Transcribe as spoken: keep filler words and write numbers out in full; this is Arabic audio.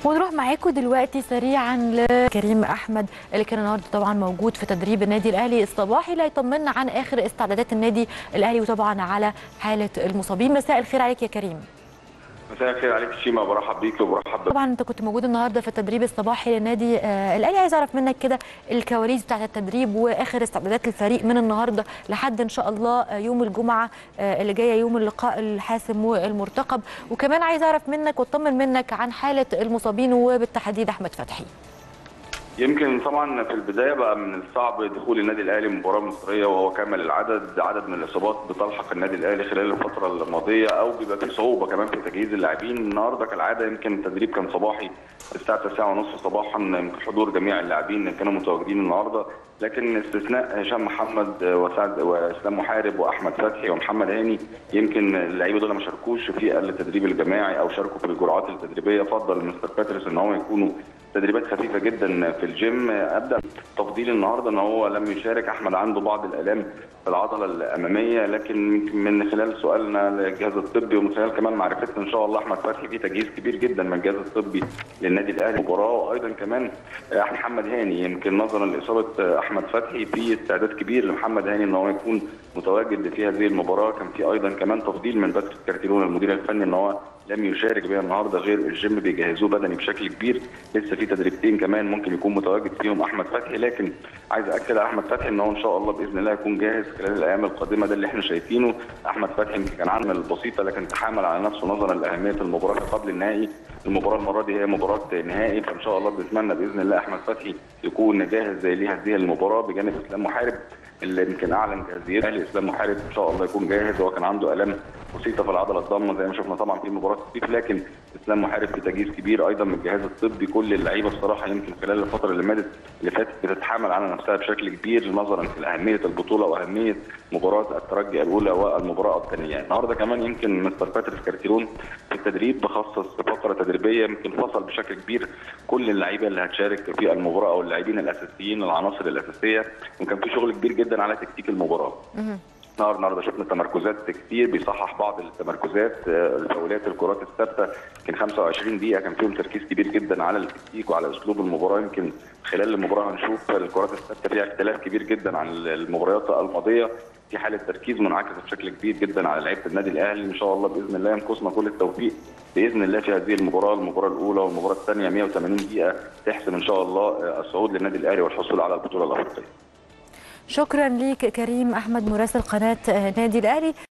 ونروح معاكم دلوقتي سريعا لكريم احمد اللي كان النهارده طبعا موجود في تدريب النادي الاهلي الصباحي، اللي هيطمنا عن اخر استعدادات النادي الاهلي وطبعا على حاله المصابين. مساء الخير عليك يا كريم. مساء الخير عليك شيماء، برحب بيك وبرحب بك. طبعا انت كنت موجود النهارده في التدريب الصباحي للنادي آه الاهلي، عايز اعرف منك كده الكواليس بتاعه التدريب واخر استعدادات الفريق من النهارده لحد ان شاء الله يوم الجمعه آه اللي جايه، يوم اللقاء الحاسم والمرتقب. وكمان عايز اعرف منك واطمن منك عن حاله المصابين وبالتحديد احمد فتحي. يمكن طبعا في البدايه بقى من الصعب دخول النادي الاهلي مباراه مصريه وهو كامل العدد، عدد من الاصابات بتلحق النادي الاهلي خلال الفتره الماضيه او بيبقى في صعوبه كمان في تجهيز اللاعبين. النهارده كالعاده يمكن التدريب كان صباحي الساعه تسعة ونص صباحا، يمكن حضور جميع اللاعبين كانوا متواجدين النهارده، لكن استثناء هشام محمد وسعد واسلام محارب واحمد فتحي ومحمد هاني، يمكن اللعيبه دول ما شاركوش في التدريب الجماعي او شاركوا في الجرعات التدريبيه. فضل مستر باتريس ان هو يكونوا تدريبات خفيفه جدا في الجيم. ابدا تفضيل النهارده ان هو لم يشارك، احمد عنده بعض الالام في العضله الاماميه، لكن من خلال سؤالنا للجهاز الطبي ومن خلال كمان معرفتنا ان شاء الله احمد فتحي في تجهيز كبير جدا من الجهاز الطبي للنادي الاهلي مباراه. وايضا كمان محمد هاني، يمكن نظرا لاصابه احمد فتحي في استعداد كبير لمحمد هاني ان هو يكون متواجد في هذه المباراه. كان في ايضا كمان تفضيل من باتريس كارتيرون المدير الفني ان هو لم يشارك بها النهارده، غير الجيم بيجهزوه بدني بشكل كبير، لسه في تدريبتين كمان ممكن يكون متواجد فيهم احمد فتحي. لكن عايز اكد على احمد فتحي ان هو ان شاء الله باذن الله يكون جاهز خلال الايام القادمه. ده اللي احنا شايفينه. احمد فتحي يمكن كان عامل بسيطه لكن تحامل على نفسه نظرا لاهميه المباراه قبل النهائي. المباراه المره دي هي مباراه نهائي، فان شاء الله بنتمنى باذن الله احمد فتحي يكون جاهز لهذه المباراه بجانب اسلام محارب اللي يمكن اعلن جاهزيته. الاهلي اسلام محارب ان شاء الله يكون جاهز، هو كان عنده الام بسيطه في العضله الضامه زي ما شفنا طبعا في مباراه الصيف، لكن اسلام محارب في تجهيز كبير ايضا من الجهاز الطبي. كل اللعيبه الصراحه يمكن خلال الفتره اللي فاتت اللي فاتت بتتحامل على نفسها بشكل كبير نظرا لاهميه البطوله واهميه مباراه الترجي الاولى والمباراه الثانيه. النهارده كمان يمكن مستر باتريس كارتيرون في التدريب بخصص فقره تدريبيه، يمكن فصل بشكل كبير كل اللعيبه اللي هتشارك في المباراه او اللاعبين الاساسيين العناصر الاساسيه، وكان في شغل كبير جدا على تكتيك المباراه. النهارده شفنا تمركزات كتير، بيصحح بعض التمركزات، الفاولات، الكرات الثابته، يمكن خمسة وعشرين دقيقه كان فيهم تركيز كبير جدا على التكتيك وعلى اسلوب المباراه. يمكن خلال المباراه هنشوف الكرات الثابته فيها اختلاف كبير جدا عن المباريات الماضيه، في حاله تركيز منعكسه بشكل كبير جدا على لعيبه النادي الاهلي. ان شاء الله باذن الله ينقصنا كل التوفيق باذن الله في هذه المباراه، المباراه الاولى والمباراه الثانيه مئة وثمانين دقيقه تحسم ان شاء الله الصعود للنادي الاهلي والحصول على البطوله الافريقيه. شكرا ليك كريم احمد مراسل قناه نادي الاهلي.